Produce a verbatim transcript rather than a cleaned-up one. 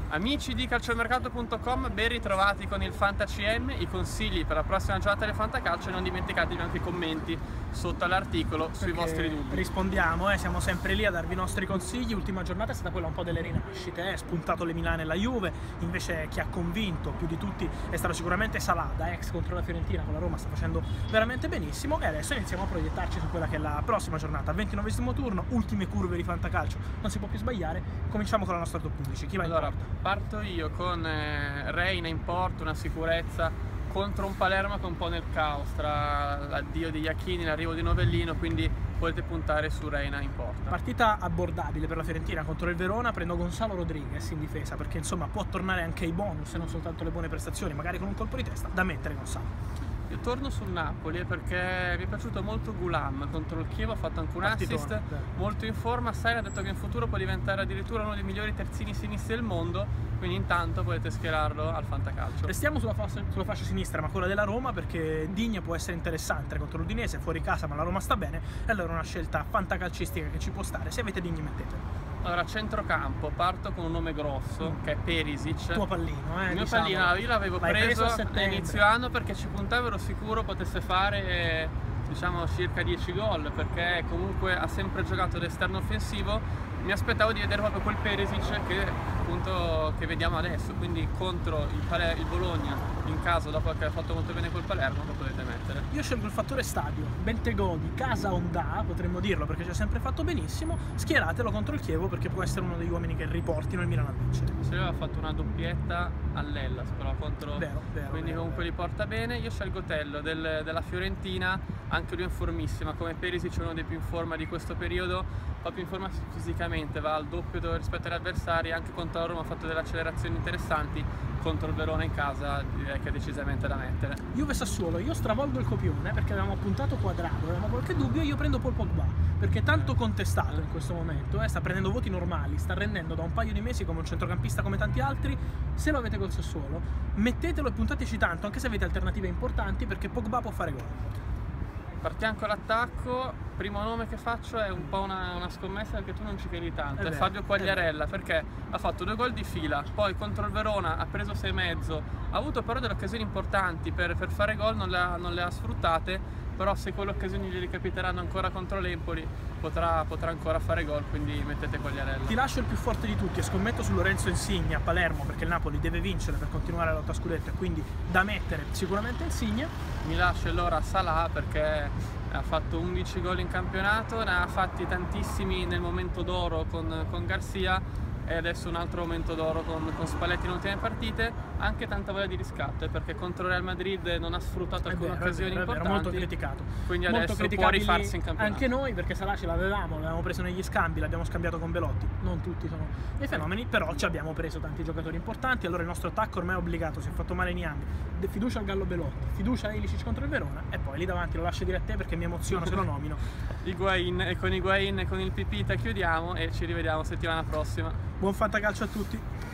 Amici di calciomercato punto com, ben ritrovati con il Fanta C M, i consigli per la prossima giornata del Fantacalcio, e non dimenticatevi anche i commenti sotto all'articolo sui vostri dubbi. Rispondiamo, eh, siamo sempre lì a darvi i nostri consigli. L'ultima giornata è stata quella un po' delle rinascite, eh, spuntato le Milane e la Juve, invece chi ha convinto più di tutti è stato sicuramente Salada, ex contro la Fiorentina con la Roma, sta facendo veramente benissimo, e adesso iniziamo a proiettarci su quella che è la prossima giornata, ventinovesimo turno, ultime curve di Fantacalcio, non si può più sbagliare. Cominciamo con la nostra top undici, chi va in Allora, porta? parto io con eh, Reina in porto, una sicurezza contro un Palermo che è un po' nel caos tra l'addio di Iachini e l'arrivo di Novellino, quindi potete puntare su Reina in porta. Partita abbordabile per la Fiorentina contro il Verona. Prendo Gonzalo Rodriguez in difesa perché insomma può tornare anche ai bonus e non soltanto le buone prestazioni, magari con un colpo di testa da mettere Gonzalo. Io torno sul Napoli perché mi è piaciuto molto Gulam contro il Chievo, ha fatto anche un Partitone, assist, vero. molto in forma. Sarri ha detto che in futuro può diventare addirittura uno dei migliori terzini sinistri del mondo, quindi intanto potete schierarlo al Fantacalcio. Restiamo sulla fascia, sulla fascia sinistra, ma quella della Roma, perché Digne può essere interessante contro l'Udinese, fuori casa ma la Roma sta bene, e allora è una scelta fantacalcistica che ci può stare. Se avete Digne mettetelo. Allora, centrocampo, parto con un nome grosso che è Perisic. Tuo pallino, eh, Il mio diciamo. pallino, io l'avevo L'hai preso, preso a settembre. all'inizio anno perché ci puntavo, ero sicuro potesse fare eh, diciamo circa dieci gol, perché comunque ha sempre giocato d'esterno offensivo. Mi aspettavo di vedere proprio quel Perisic che appunto che vediamo adesso, quindi contro il, Paler il Bologna in caso, dopo che ha fatto molto bene col Palermo, lo potete mettere. Io scelgo il fattore stadio, Bentegodi, casa Onda, potremmo dirlo perché ci ha sempre fatto benissimo. Schieratelo contro il Chievo perché può essere uno degli uomini che riportino il Milan a vincere. Se lui aveva fatto una doppietta all'Hellas però contro, Vero, vero, quindi vero, comunque vero. li porta bene. Io scelgo Tello del, della Fiorentina, anche lui in formissima, come Perisic è uno dei più in forma di questo periodo, proprio in forma fisicamente, va al doppio rispetto agli avversari. Anche contro la Roma ha fatto delle accelerazioni interessanti, contro il Verona in casa direi che è decisamente da mettere. Juve Sassuolo, io stravolgo il copione perché avevamo puntato Quadrado, avevamo qualche dubbio, io prendo Paul Pogba perché è tanto contestato in questo momento, eh, sta prendendo voti normali, sta rendendo da un paio di mesi come un centrocampista come tanti altri. Se lo avete col Sassuolo, mettetelo e puntateci tanto, anche se avete alternative importanti, perché Pogba può fare gol. Partiamo con l'attacco. Primo nome che faccio è un po' una, una scommessa perché tu non ci credi tanto, È è, vero, Fabio è Quagliarella, perché ha fatto due gol di fila, poi contro il Verona ha preso sei e mezzo, ha avuto però delle occasioni importanti per, per fare gol, non le, ha, non le ha sfruttate, però se quelle occasioni gli ricapiteranno ancora contro l'Empoli potrà, potrà ancora fare gol, quindi mettete Quagliarella. Ti lascio il più forte di tutti e scommetto su Lorenzo Insigne a Palermo perché il Napoli deve vincere per continuare la lotta a scudetto, e quindi da mettere sicuramente Insigne. Mi lascio allora Salah perché ha fatto undici gol in campionato, ne ha fatti tantissimi nel momento d'oro con, con Garcia, e adesso un altro momento d'oro con, con Spalletti in ultime partite. Anche tanta voglia di riscatto eh, perché contro Real Madrid non ha sfruttato È alcune vero, occasioni è vero, è vero, importanti, molto criticato. quindi Molto adesso può criticabili rifarsi in campionato. anche noi, perché Salah ce l'avevamo, l'avevamo preso negli scambi, l'abbiamo scambiato con Belotti. Non tutti sono dei fenomeni, però ci abbiamo preso tanti giocatori importanti. Allora il nostro attacco ormai è obbligato, si è fatto male Niang, fiducia al Gallo Belotti, fiducia a Ilicic contro il Verona, e poi lì davanti lo lascio dire a te perché mi emoziono se lo nomino. Higuain, e con Higuain e con il Pipita chiudiamo e ci rivediamo settimana prossima. Buon fantacalcio a tutti!